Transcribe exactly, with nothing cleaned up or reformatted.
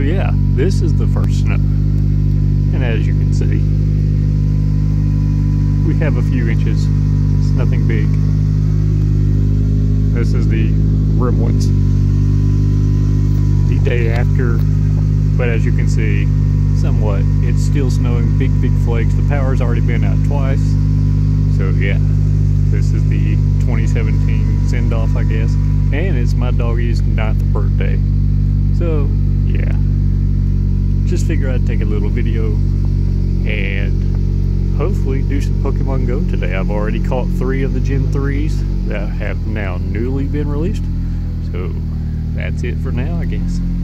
yeah, this is the first snow. And as you can see, we have a few inches. It's nothing big. This is the remnants the day after, but as you can see, somewhat, it's still snowing, big, big flakes. The power's already been out twice. So yeah, this is the twenty seventeen send-off, I guess. And it's my doggy's ninth birthday. So yeah, just figure I'd take a little video and hopefully do some Pokemon Go today. I've already caught three of the Gen threes that have now newly been released. So that's it for now, I guess.